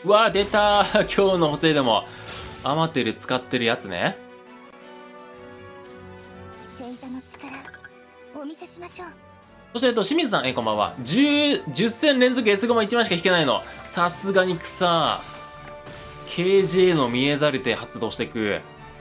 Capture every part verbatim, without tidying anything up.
うわー出たー今日の補正でもアマテル使ってるやつね。 星座の力お見せしましょう。 そして、えっと、清水さん、えー、こんばんは。じゅう、じゅっ戦連続 S ゴマいちまいしか引けないの。さすがに草。ケージェー の見えざる手発動してく。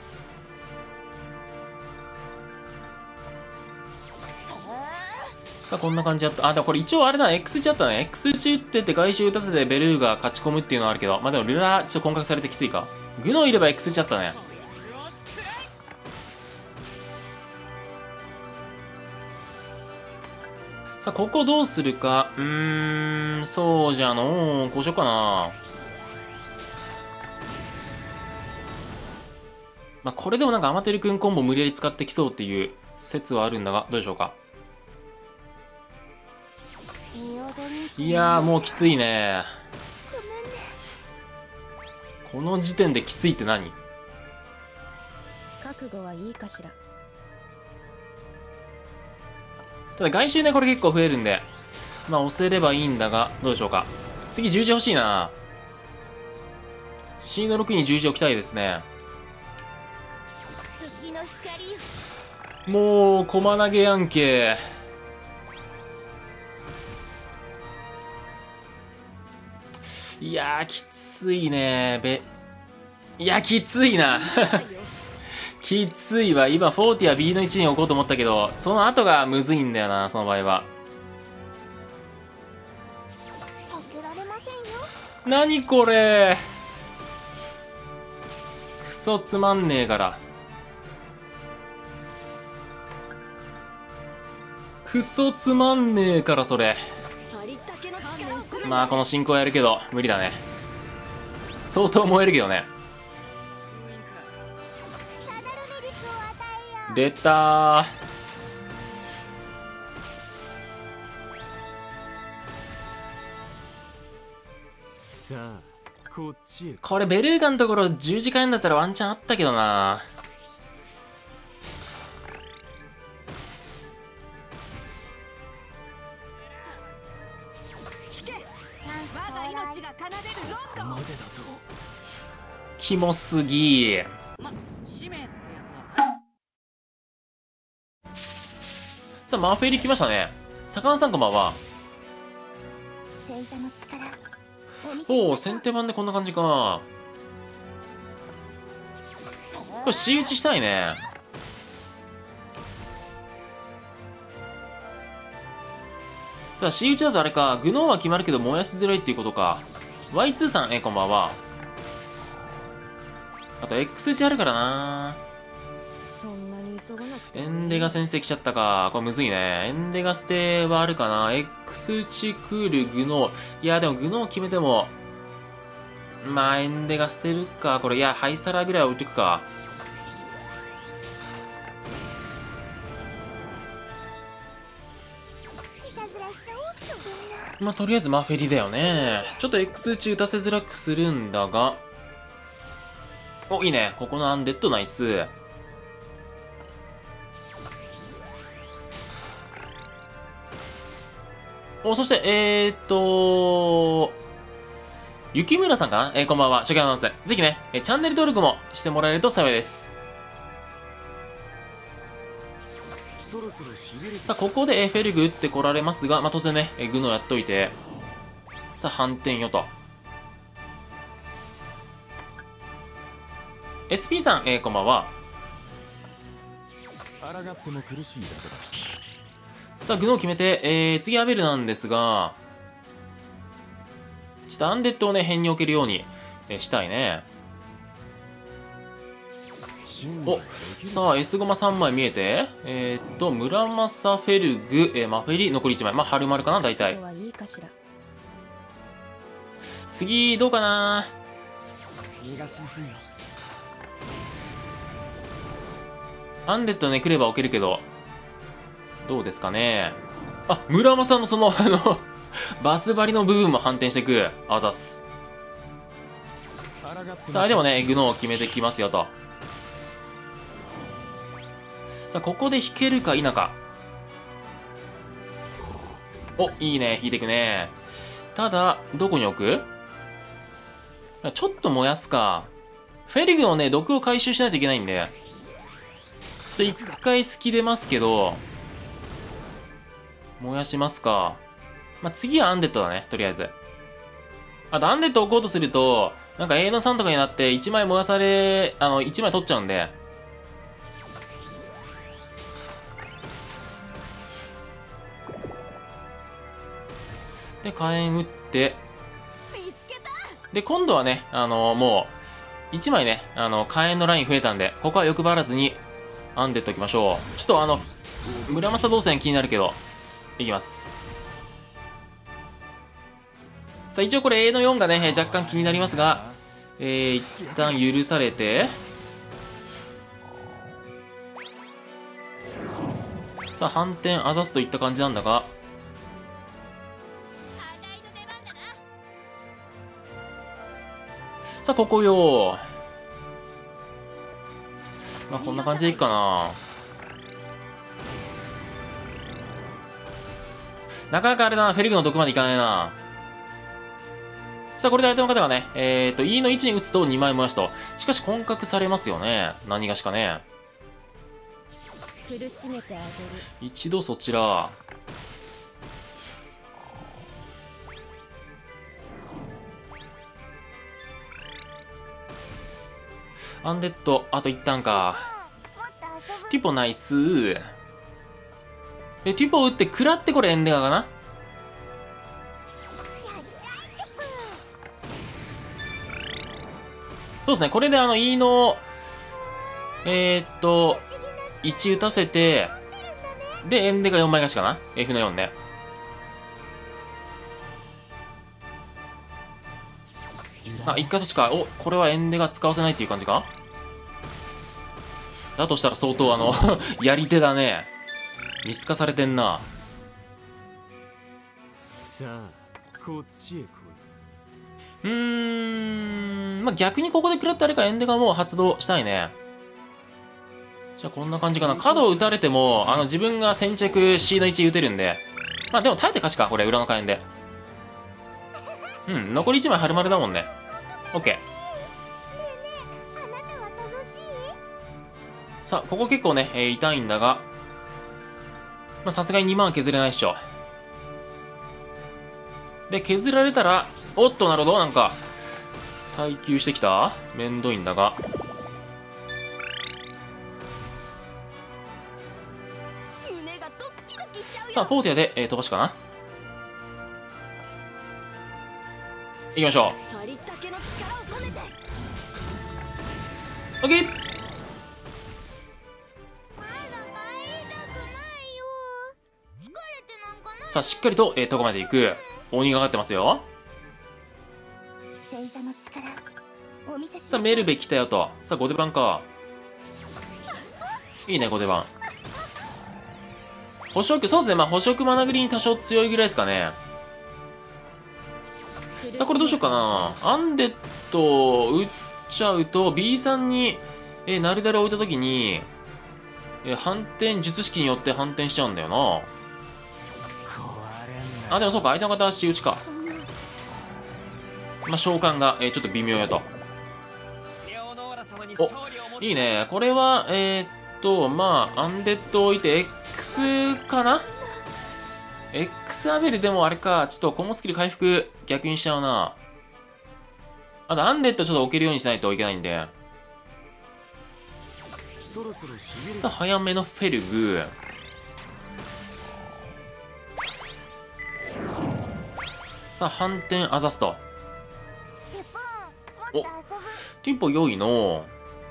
さあ、こんな感じだった。あ、でもこれ一応あれだ、X 打ちだったね。X 打ち打ってて外周打たせてベルーが勝ち込むっていうのはあるけど、まあでもルラちょっと混獲されてきついか。グノいれば X 打ちだったね。さあ、ここどうするか。うーん、そうじゃのう。こうしようかな。まあ、これでもなんかアマテル君コンボ無理やり使ってきそうっていう説はあるんだが、どうでしょうか。いやー、もうきついね。この時点できついって何？ 覚悟はいいかしら。 ただ外周ね、これ結構増えるんで、まあ押せればいいんだが、どうでしょうか。次十字欲しいな。 C のろくに十字置きたいですね。もう駒投げやんけ。いやーきついね。べいやきついなきついわ。今フォーティは B のいちに置こうと思ったけど、その後がむずいんだよな、その場合は。何これ、クソつまんねえから。クソつまんねえからそれ。まあこの進行やるけど無理だね。相当燃えるけどね。出たー。 さあこっちへ。 これベルーガのところじゅうじかんだったらワンチャンあったけどな。 ここまでだとキモすぎー。さあマーフェリ来ましたね。魚さんこんばんは。おお先手番でこんな感じか。これ C 打ちしたいね。ただ C 打ちだとあれか、グノーは決まるけど燃やしづらいっていうことか。ワイツー さん、えこんばんは。あと X 打ちあるからな。エンデガ先生来ちゃったか。これむずいね。エンデガステはあるかな。X 打ちクールグノー。いやでもグノー決めてもまあエンデガ捨てるか。これいやハイサラぐらいは置いとくか。まあとりあえずマフェリだよね。ちょっと X 打ち打たせづらくするんだが、おいいね。ここのアンデッドナイス。お、そして、えーっと、雪村さんかな。えー、こんばんは。初期アナウンス。ぜひね、えー、チャンネル登録もしてもらえると幸いです。さあ、ここで、えー、フェルグ打ってこられますが、まあ、当然ね、えー、グノやっといて、さあ、反転よと。エスピー さん、えー、こんばんは。 抗っても苦しいだけだ。 さあ、グノを決めて、えー、次アベルなんですが、ちょっとアンデッドをね、辺に置けるように、えー、したいね。お、さあ、S ゴマさんまい見えて、えー、っと、村正フェルグ、えー、マフェリ、残りいちまい。まあ、春丸かな、大体。次、どうかな。 逃がしませんよ。 アンデッドね、来れば置けるけど、どうですかね。あ、村正のその、あの、バス張りの部分も反転していく。あざっす。さあ、でもね、グノを決めてきますよと。さあ、ここで引けるか否か。お、いいね、引いていくね。ただ、どこに置く？ ちょっと燃やすか。フェリグのね、毒を回収しないといけないんで。ちょっと一回隙出ますけど、燃やしますか。まあ、次はアンデッドだね、とりあえず。あと、アンデッド置こうとすると、なんか エーのさんとかになっていちまい燃やされ、あの、いちまい取っちゃうんで。で、火炎打って、で、今度はね、あの、もう、いちまいね、あの、火炎のライン増えたんで、ここは欲張らずに、アンデッドいきましょう。ちょっとあの、村正動線気になるけど、いきます。さあ、一応これ エー のよんがね、若干気になりますが、えー、一旦許されて、さあ、反転あざすといった感じなんだが、さあ、ここよ。まあ、こんな感じでいいかな。なかなかあれだな、フェルグの毒までいかないな。さあ、これで相手の方がね、えっと、E のいちに打つとにまい燃やしと。しかし、混獲されますよね。何がしかね。 苦しめてあげる。 一度そちら。アンデッド、あと一旦か。ティポナイス。で、ティポを打って食らってこれエンデガーかな。そうですね、これであの E の、えー、っと、いち打たせて、で、エンデがよんまい勝ちかな ?F のよんで。あ、一回そっちか。お、これはエンデが使わせないっていう感じか。だとしたら相当あの、やり手だね。見透かされてんな。 さあ、こっちへ来い。 うーん、まあ、逆にここで食らってあれかエンデがもう発動したいね。じゃあこんな感じかな。角を打たれても、あの自分が先着 C のいち打てるんで。まあでも耐えて勝ちか、これ裏の火炎で。うん、残りいちまい丸々だもんね。OK。さあ、ここ結構ね、えー、痛いんだが、まあさすがににまんは削れないっしょ。で、削られたら、おっと、なるほど、なんか、耐久してきためんどいんだが。さあ、フォーティアで、えー、飛ばしかな。行きましょう。オッケー。さあ、しっかりと、えー、とこまで行く。鬼がかってますよ。さあ、メルベ来たよと。さあ、ご出番か。いいね、ご出番。捕食、そうですね。まあ、捕食マナグリに多少強いぐらいですかね。さあ、これどうしようかな。アンデッドを打っちゃうと、B さんに、えー、ナルダルを置いたときに、えー、反転、術式によって反転しちゃうんだよな。あ、でもそうか、相手の方は仕打ちか。まあ、召喚が、えー、ちょっと微妙やと。お、いいね。これは、えー、っと、まあ、アンデッドを置いて X かな ?X アベルでもあれか、ちょっとコモスキル回復逆にしちゃうな。あと、アンデッドちょっと置けるようにしないといけないんで。さあ、早めのフェルグ。さあ、反転あざすと。お、テンポ良いの。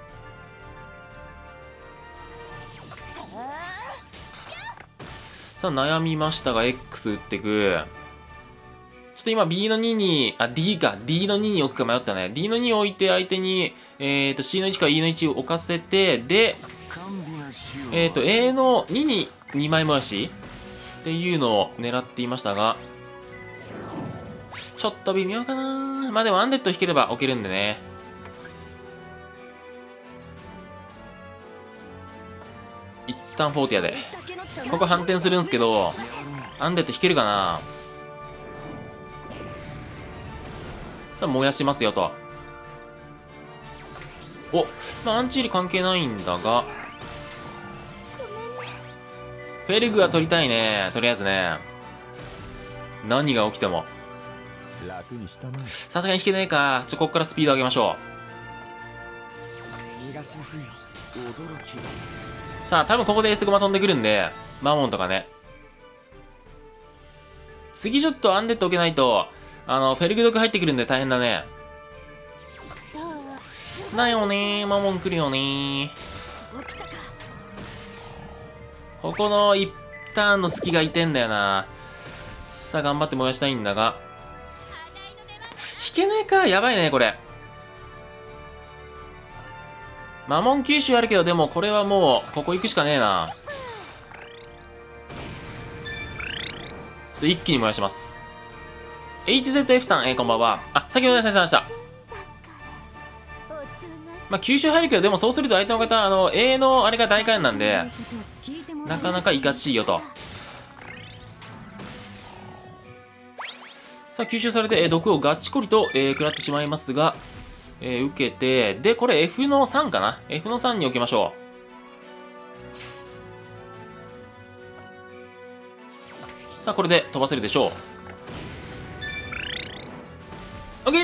さあ、悩みましたが、X 打ってく。ちょっと今 B のにに、あ、D か。D のにに置くか迷ったね。D のに置いて相手に、えっと、C のいちか E のいちを置かせて、で、えっと、A のにににまい回しっていうのを狙っていましたが、ちょっと微妙かな。まあでもアンデッド引ければ置けるんでね。一旦フォーティアで。ここ反転するんですけど、アンデッド引けるかな。さあ、燃やしますよと。 お、まあ、アンチール関係ないんだが、フェルグは取りたいね。とりあえずね。何が起きても。 楽にしたまえ。 さすがに引けねえか。ちょ、ここからスピード上げましょ逃がしませんよ。驚きだ。 う。さあ、多分ここでエースゴマ飛んでくるんで、マモンとかね。次ちょっとアンデッド置けないと、あの、フェルグ毒入ってくるんで大変だね。だよねー、マモン来るよねー。ここの一ターンの隙がいてんだよな。さあ、頑張って燃やしたいんだが。引けねえか。やばいね、これ。マモン吸収あるけど、でもこれはもう、ここ行くしかねえな。ちょっと一気に燃やします。エイチゼットエフ さん、えー、こんばんは。あ、先ほどね、先生でした。まあ、吸収入るけど、でもそうすると相手の方、あの、A のあれが大火炎なんで、なかなかいかちいよと。さあ、吸収されて、えー、毒をガッチコリと、えー、食らってしまいますが、えー、受けて、で、これ F のさんかな ?F のさんに置きましょう。さあ、これで飛ばせるでしょう。OK!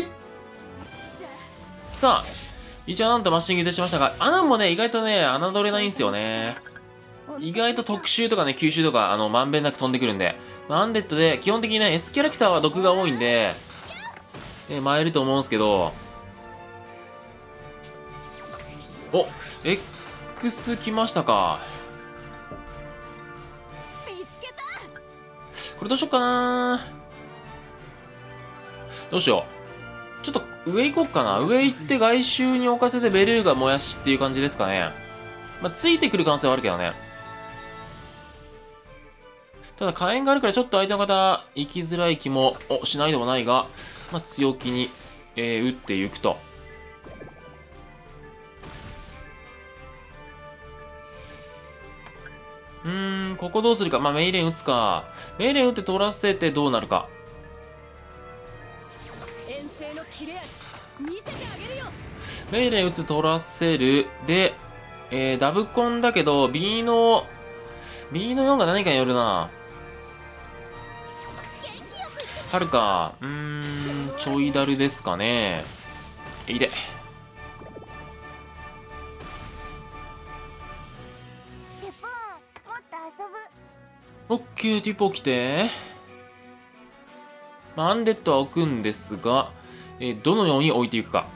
さあ、一応なんとマッシングでしましたが、アナもね、意外とね、侮れないんですよね。意外と特集とかね、吸収とか、あの、まんべんなく飛んでくるんで。まあ、アンデッドで、基本的にね、S キャラクターは毒が多いんで、えー、参ると思うんですけど、お、X 来ましたか。これどうしよっかな。どうしよう。ちょっと上行こうかな。上行って外周に置かせてベルーガ燃やしっていう感じですかね。まあ、ついてくる可能性はあるけどね。ただ火炎があるからちょっと相手の方行きづらい気もしないでもないが、まあ、強気に、えー、打っていくと。うーん、ここどうするか。まあ、メイレン打つか。メイレン打って取らせてどうなるか。メイレン打つ取らせる。で、えー、ダブコンだけど、B の、B のよんが何かによるな。はるか。うーん、ちょいだるですかね。いいで。オッケー、ティポ来て。まあ、アンデッドは置くんですが、えー、どのように置いていくか。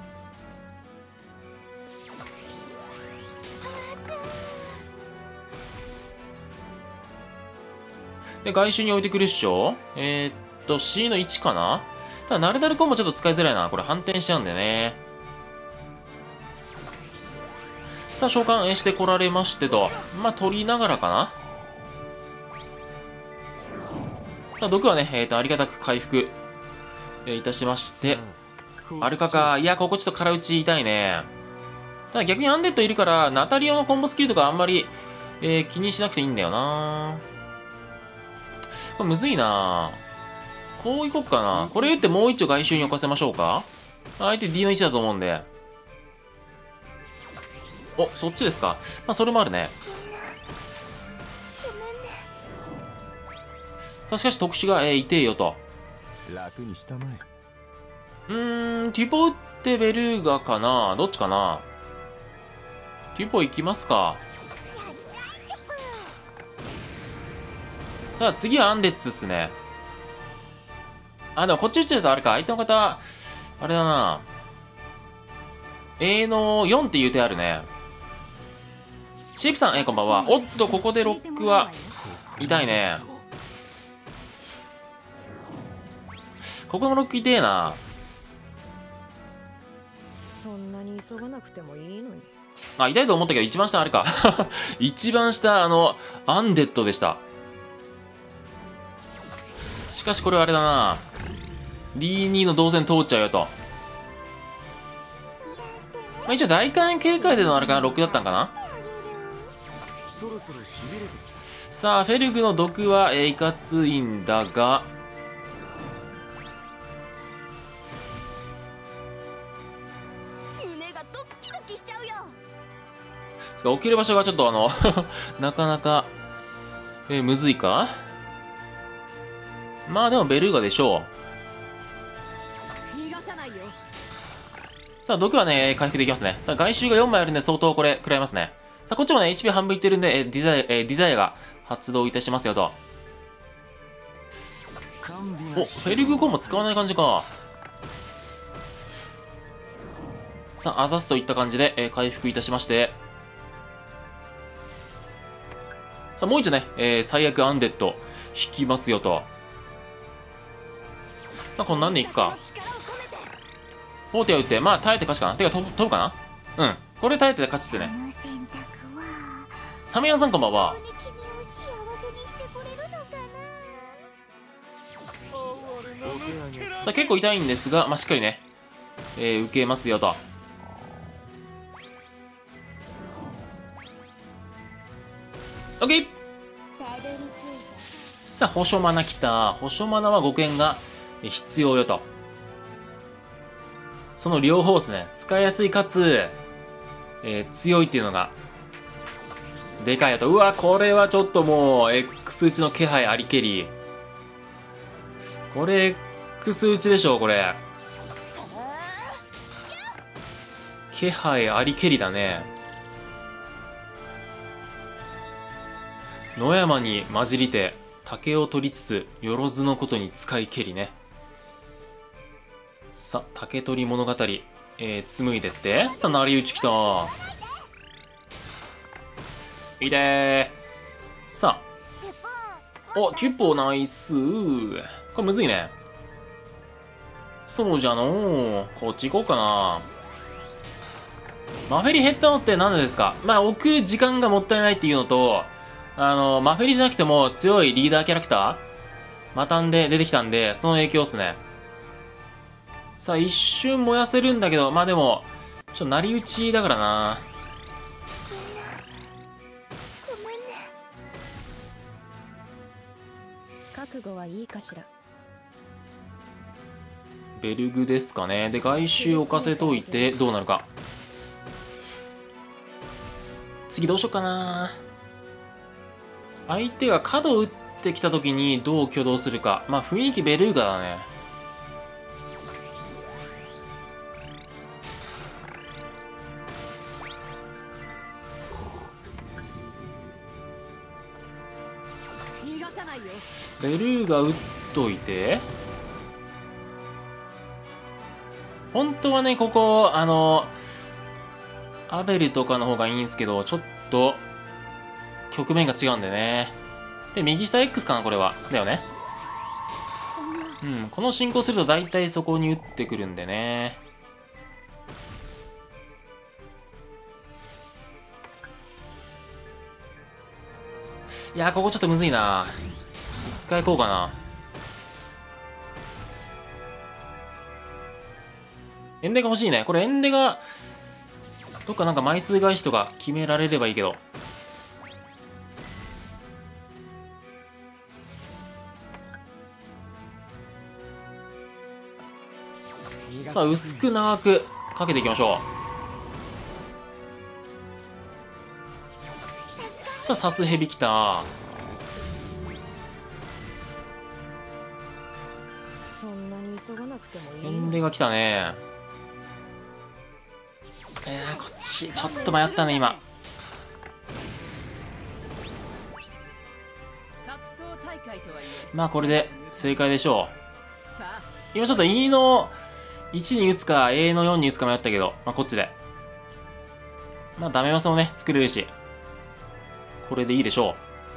で、外周に置いてくるっしょ。えー、っと、C のいちかな。ただ、ナルダルコンボちょっと使いづらいな。これ反転しちゃうんでね。さあ、召喚してこられましてと。まあ、取りながらかな。さあ、毒はね、えー、と、ありがたく回復、えー、いたしまして。アルカか。いや、ここちょっと空打ち痛いね。ただ逆にアンデッドいるから、ナタリオのコンボスキルとかあんまり、えー、気にしなくていいんだよな。これむずいな。こういこっかな。これ打ってもう一丁外周に置かせましょうか。相手 ディー のいちだと思うんで。お、そっちですか。まあ、それもあるね。さあ、しかし特殊が、えー、痛えよと。 楽にしたまえ。 うーん、ティポ打ってベルーガかな。どっちかな。ティポ行きますか。ただ次はアンデッツっすね。あ、でもこっち打っちゃうとあれか。相手の方、あれだな。A のよんっていう手あるね。シープさん、えー、こんばんは。おっと、ここでロックは、痛いね。ここのロック痛えな。 そんなに急がなくてもいいのに。 あ、痛いと思ったけど、一番下あれか。一番下、あの、アンデッドでした。しかしこれはあれだな。ディーツー の動線通っちゃうよと。まあ、一応大火炎警戒でのあれかな、ロックだったんかな。さあ、フェルグの毒は、えー、いかついんだが、 ドキドキしちゃうよ。 つか置ける場所がちょっとあのなかなか、えーむずいか。まあでもベルーガでしょう。 逃がさないよ。 さあ毒はね回復できますね。さあ外周がよんまいあるんで相当これ食らいますね。さあこっちもね エイチピー 半分いってるんで、えーデザイ、えーデザイアが発動いたしますよと。お、フェルグゴンも使わない感じか。さあ、あざすといった感じで、えー回復いたしまして。さあ、もう一度ね、えー最悪アンデッド引きますよと。まあ、こんなんでいくか。フォーティア打って、まあ、耐えて勝ちかな。てか、飛ぶ飛ぶかな。うん。これ耐えて勝ちっすね。サメヤンさんこんばんは。さあ結構痛いんですが、まあ、しっかりね、えー受けますよと。オッケー。さあ保証マナきた。保証マナはごけんが必要よと。その両方ですね。使いやすいかつ、えー強いっていうのがでかいよと。うわこれはちょっともう X 打ちの気配ありけり。これX 打ちでしょこれ。気配ありけりだね。野山に混じりて竹を取りつつよろずのことに使いけりね。さあ竹取物語、えー、紡いでって。さあ成り打ちきた。いいでー。さあおキュッポーナイスー。これむずいね。そうじゃのー。こっち行こうかな。マフェリ減ったのって何でですか。まあ置く時間がもったいないっていうのと、あのマフェリじゃなくても強いリーダーキャラクターまたんで出てきたんで、その影響っすね。さあ一瞬燃やせるんだけど、まあでもちょっと成り打ちだからな。 覚悟はいいかしら。 ベルグですかね。で外周置かせといてどうなるか。次どうしようかな。相手が角打ってきた時にどう挙動するか。まあ雰囲気ベルーガだね。 逃がさないよ。 ベルーガ打っといて。本当はねここあのアベルとかの方がいいんですけど、ちょっと局面が違うんでね。で右下 X かなこれは。だよね。うん、この進行すると大体そこに打ってくるんでね。いやーここちょっとむずいな。一回行こうかな。エンデが欲しいね。これエンデがどっかなんか枚数返しとか決められればいいけど。さあ薄く長くかけていきましょう。さあサスヘビきた。 そんなに急がなくてもいいエのに。 ンデが来たね。えー、こっちちょっと迷ったね今。まあこれで正解でしょう。今ちょっと E のいちに打つか A のよんに打つか迷ったけど、まあこっちでまあダメマスもね作れるし、これでいいでしょ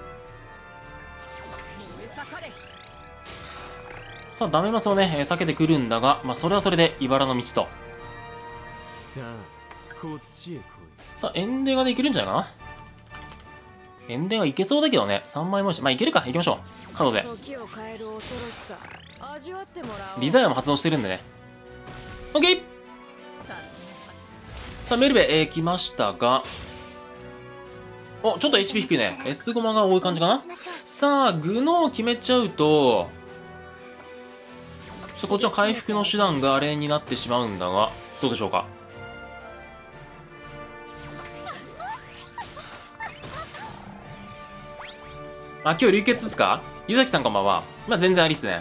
う。さあダメマスをね避けてくるんだが、まあそれはそれで茨の道と。 さあこっちへ来い。 さあエンデがでいけるんじゃないかな。エンデがいけそうだけどね。さんまいもしまあいけるか。いきましょうカードで。 時を変える恐ろしさ味わってもらおう。 リザイアも発動してるんでね。オッケー。さあメルベ、えー、来ましたが、おちょっと エイチピー 低いね。 S ゴマが多い感じかな。さあグノーを決めちゃうとちょっとこっちの回復の手段があれになってしまうんだが、どうでしょうか。 あ、今日流血ですか？ゆざきさんこんばんは。まあ、全然ありっすね。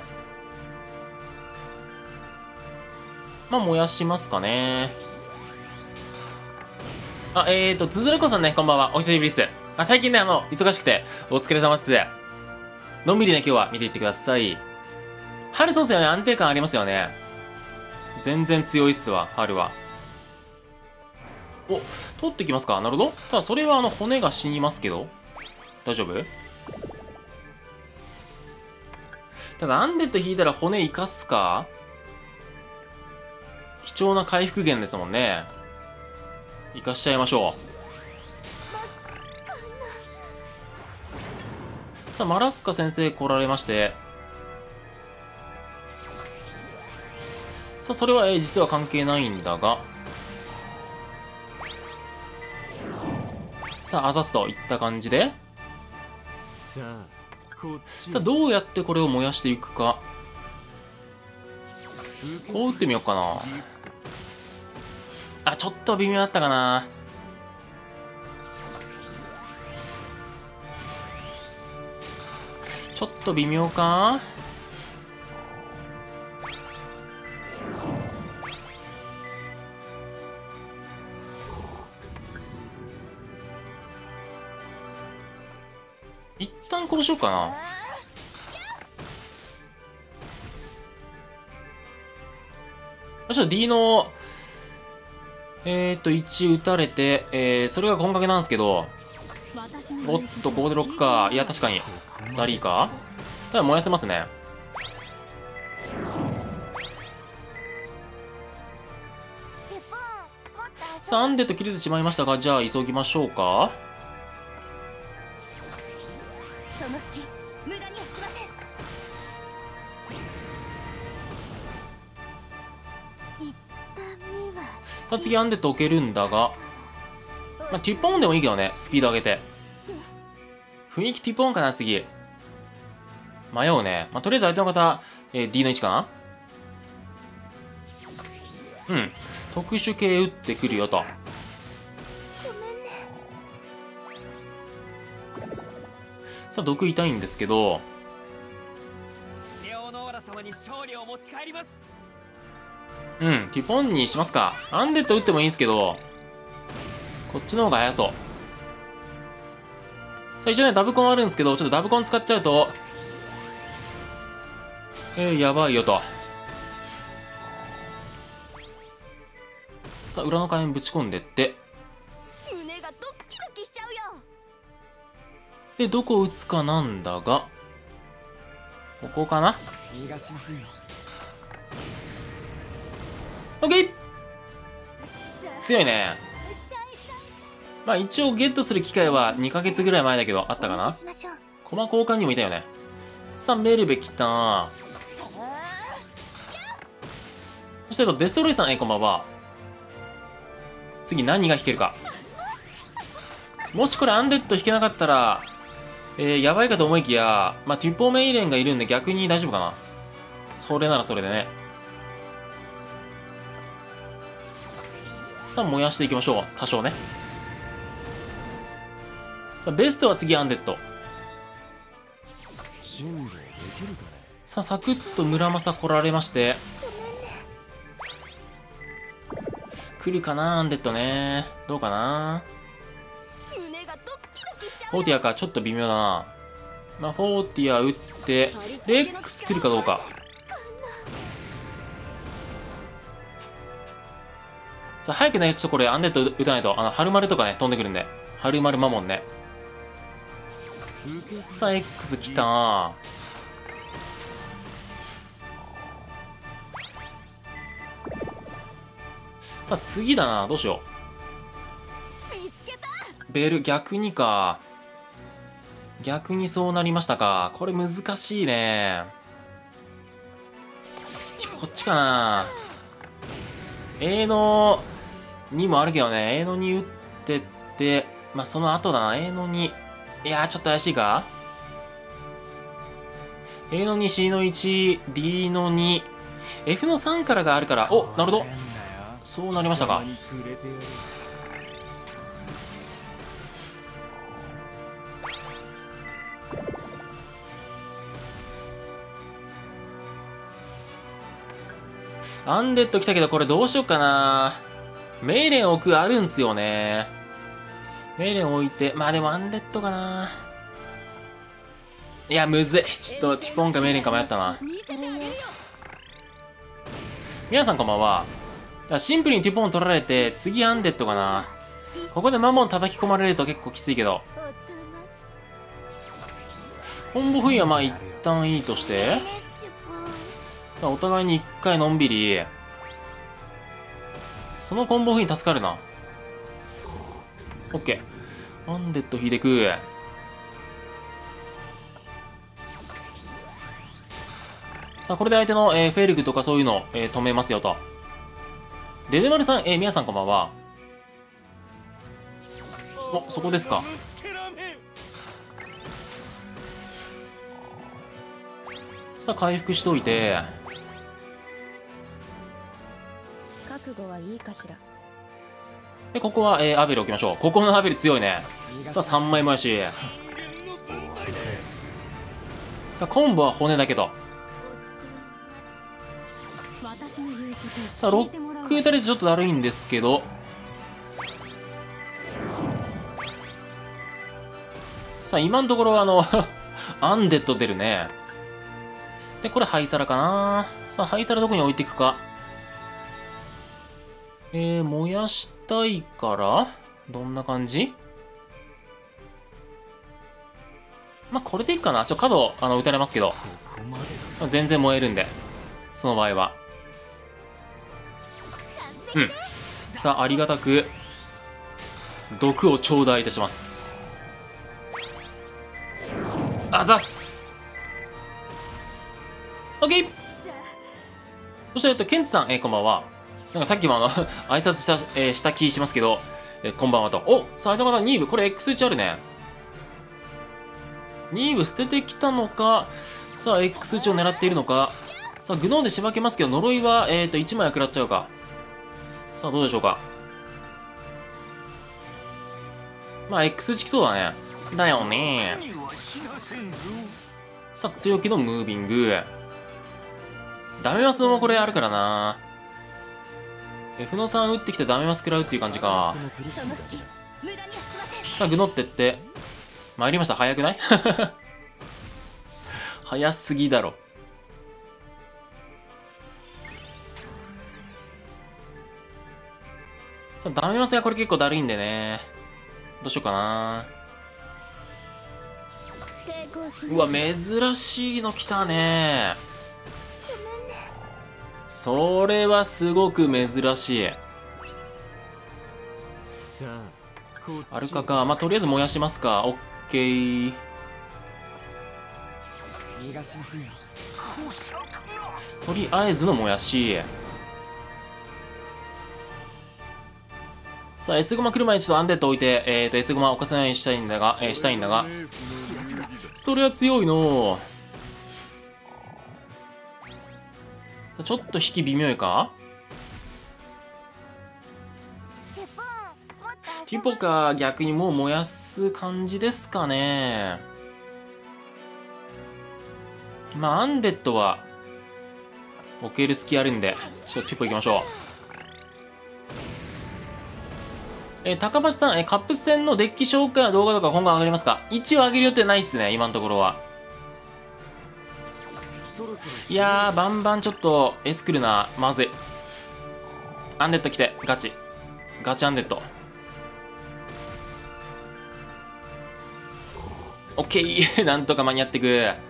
まあ、燃やしますかね。あ、えーと、つづるこさんね、こんばんは。お久しぶりです。あ、最近ね、あの、忙しくて、お疲れ様です。のんびりね、今日は見ていってください。春そうっすよね、安定感ありますよね。全然強いっすわ、春は。お、取ってきますか？なるほど。ただ、それはあの、骨が死にますけど。大丈夫？ただ、アンデッド引いたら骨生かすか？貴重な回復源ですもんね。生かしちゃいましょう。さあ、マラッカ先生来られまして。さあ、それは、えー、実は関係ないんだが。さあ、あざすといった感じで。 さあこっちさあ、どうやってこれを燃やしていくか。こう打ってみようかな。あ、ちょっと微妙だったかな。ちょっと微妙か。一旦こうしようかな。ちょっと D のえーっといち打たれて、えー、それが根かけなんですけど、おっとここでろくか。いや確かにダリーか。ただ燃やせますね。さあアンデッド切れてしまいましたが、じゃあ急ぎましょうか。 その隙無駄にはしません。一旦目はさあ次アンデッド置けるんだが、まあ、ティップオンでもいいけどね、スピード上げて。雰囲気ティップオンかな次。迷うね。まあ、とりあえず相手の方、えー、ディー の位置かな。うん。特殊系打ってくるよと。さあ毒痛いんですけど、 レオノーラ様に勝利を持ち帰ります。 うん、ティポンにしますか。アンデッド打ってもいいんですけど、こっちの方が早そう。さあ一応ねダブコンあるんですけど、ちょっとダブコン使っちゃうとえー、やばいよと。さあ裏の火炎ぶち込んでって、 胸がドッキドキしちゃうよ。 でどこ打つかなんだが、ここかな。 逃がしませんよ。 オッケー。強いね。まあ一応ゲットする機会はにかげつぐらい前だけどあったかな。コマ交換にもいたよね。さあメルベ来た。そしてデストロイさん、えこんばんは。次何が引けるか。もしこれアンデッド引けなかったら、えー、やばいかと思いきや、まあ、テュポメイレンがいるんで逆に大丈夫かな。それならそれでね。さあ燃やしていきましょう、多少ね。さあベストは次アンデッド。 辛抱できるかね。 さあサクッと村正来られまして、来るかなアンデッドね。どうかな。 胸がドッキドキしちゃうフォーティアかちょっと微妙だな。まあフォーティア打ってレックス来るかどうか。さあ早くね、ちょっとこれアンデッド打たないと、あのハルマルとかね飛んでくるんで、ハルマルマモンね。さあ X 来たー。さあ次だな、どうしよ見つけた。 う。ベル逆にか。逆にそうなりましたか。これ難しいね。こっちかな。 A のにもあるけどね。 A のに打ってって、まあその後だな。 A のに、いやーちょっと怪しいか。 A のに、C のいち、D のに、F のさんからがあるから。お、なるほど。そうなりましたか。 アンデッド来たけど、これどうしようかな。メイレン置くあるんすよね。メイレン置いて、まあでもアンデッドかな。いや、むずい。ちょっとティポンかメイレンか迷ったな。皆さんこんばんは。シンプルにティポン取られて、次アンデッドかな。ここでマモン叩き込まれると結構きついけど。コンボ封印はまあ一旦いいとして。さあ、お互いに一回のんびり。そのコンボ封印助かるな。オッケー。アンデッド引いてく。さあ、これで相手の、えー、フェルグとかそういうのを、えー、止めますよと。デデマルさん、えー、皆さんこんばんは。お、そこですか。さあ、回復しといて。 覚悟はいいかしら。 で、ここは、えー、アベル置きましょう。ここのアベル強いね。さあ、さんまいもやし。さあ、コンボは骨だけど。さあ、ロック打たれてちょっとだるいんですけど。さあ、今のところはあの、アンデッド出るね。で、これ、ハイサラかな。さあ、ハイサラどこに置いていくか。えー、燃やしたいから、どんな感じ？まあ、これでいいかな。ちょ、角、あの、打たれますけど。全然燃えるんで。その場合は。うん。さあ、ありがたく、毒を頂戴いたします。あざっす。オッケー。そして、えっと、ケンツさん、えー、こんばんは。なんかさっきもあの、挨拶した、えー、した気しますけど、えー、こんばんはと。お、さあ、相手方に部、これ エックスいち あるね。に部捨ててきたのか、さあ、エックスいち を狙っているのか。さあ、グノーでしばけますけど、呪いは、えっと、いちまいは食らっちゃうか。さあ、どうでしょうか。まあ、エックスいち 来そうだね。だよね。さあ、強気のムービング。ダメマスもこれあるからな。F のさん打ってきてダメマス食らうっていう感じか。さあ、グノってって。参りました。早くない早すぎだろ。さあ、ダメマスがこれ結構だるいんでね。どうしようかな。うわ、珍しいの来たね。それはすごく珍しい。アルカか。まあ、とりあえず燃やしますか。オッケー。とりあえずの燃やし。さあ、S ゴマ来る前にちょっとアンデッド置いて、えっと、S ゴマ置かせないようにしたいんだが、えー、したいんだが。それは強いの。ちょっと引き微妙いか。ティポか、逆にもう燃やす感じですかね。まあ、アンデッドは置ける隙あるんで、ちょっとティポいきましょう。えー、高橋さん、えー、カップ戦のデッキ紹介の動画とか今後上がりますか？一応上げる予定ないっすね、今のところは。いやー、バンバンちょっと S 来るな。まずい。アンデッド来て、ガチ。ガチアンデッド。オッケーなんとか間に合ってく。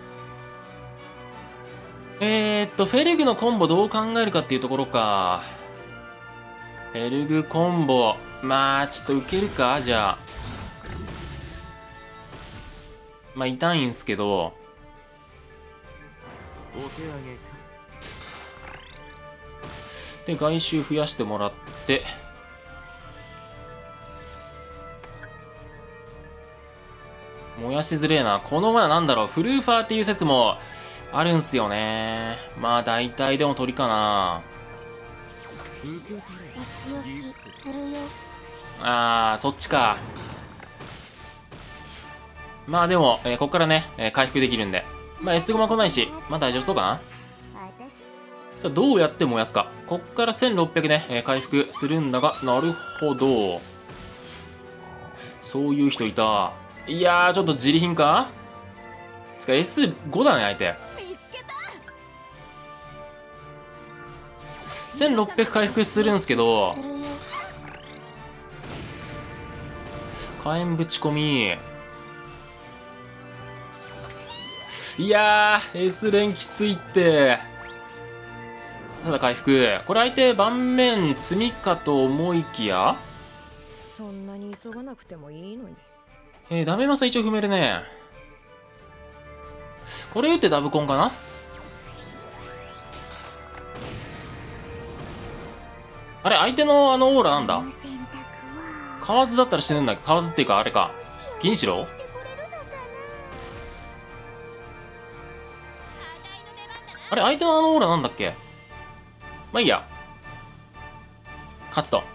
えーっと、フェルグのコンボどう考えるかっていうところか。フェルグコンボ。まあ、ちょっと受けるかじゃあ。まあ、痛いんすけど。で、外周増やしてもらって。燃やしづれえな。この前なんだろう、フルーファーっていう説もあるんすよね。まあ、大体でも鳥かな。あー、そっちか。まあでも、えー、ここからね、えー、回復できるんで。まあ S ゴマ来ないし、まあ大丈夫そうかな。 さあどうやって燃やすか。こっからせんろっぴゃくね、えー回復するんだが、なるほど。そういう人いた。いやー、ちょっと自利品か。つか エスご だね、相手。せんろっぴゃく回復するんすけど、火炎ぶち込み。いやー、S 連きついって。ただ回復。これ相手盤面積みかと思いきや、 そんなに急がなくてもいいのに。 えー、ダメマサ一応踏めるね。これ打ってダブコンかな。あれ、相手のあのオーラなんだ。河津だったら死ぬんだっけ。河津っていうかあれか、銀城。あれ、相手のあのオーラなんだっけ。まあいいや、勝つと。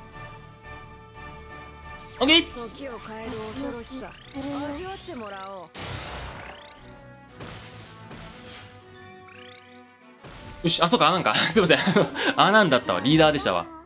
オッケー。 時を変える恐ろしさ、味わってもらおう。 よし、あ、そうか、あなんかすいませんあなんだったわ、リーダーでしたわ。